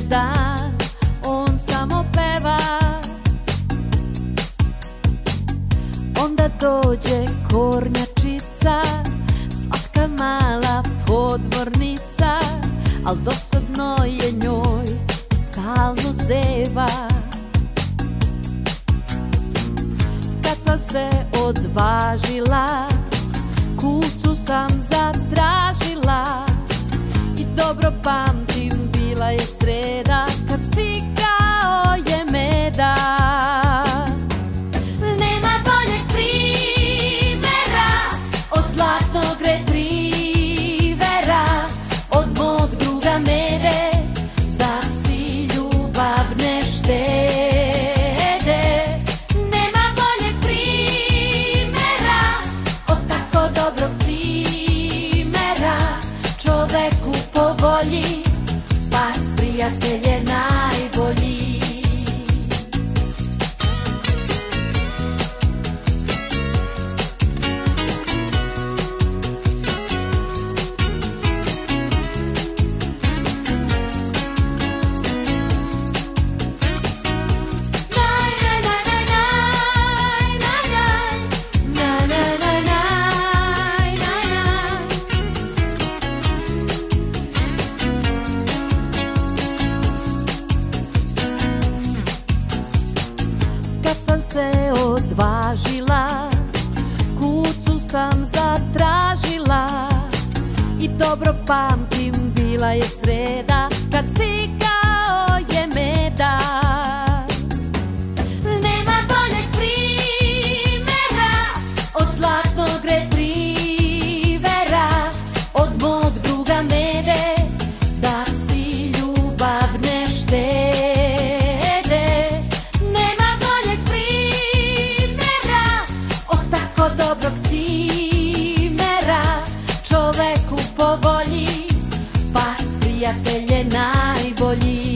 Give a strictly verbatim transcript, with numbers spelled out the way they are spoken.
dan on samo peva, onda dođe kornjačica, slatka mala podmornica, al dosadno je njoj i stalno zeva. Kad sam se odvažila, kuću sam zatražila i dobro pamtim, bila je sreda kad stigao je medak. Nema boljeg primera od zlatnog retrivera, od mog druga Mede, da si ljubav ne štede. Nema boljeg primera od tako dobrog cimera, čoveku po volji, pas prijatelj je najbolji. Se odvažila, kuću sam zatražila i dobro pamtim, bila je sreda kad stigao je medak. Nema boljeg primera od zlatnog retrivera, od mog druga Mede, da si ljubav ne štede. Dobrog cimera, čoveku po volji, pas prijatelj je najbolji.